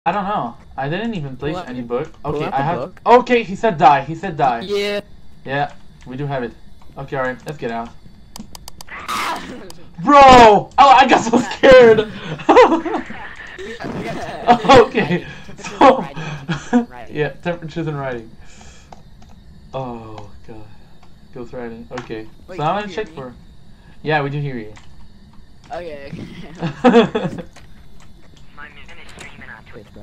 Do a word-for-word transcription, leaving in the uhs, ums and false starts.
I don't know. I didn't even place Pull any up- book. pull Okay, up I the have. book. Okay, he said die. He said die. Yeah. Yeah, we do have it. Okay, alright, let's get out. Bro! Oh, I got so scared! Okay, so... yeah, temperatures and writing. Oh, God. Ghost writing. Okay, Wait, so I'm can gonna you check hear for... Yeah, we do hear you. Okay. My ministry, man, I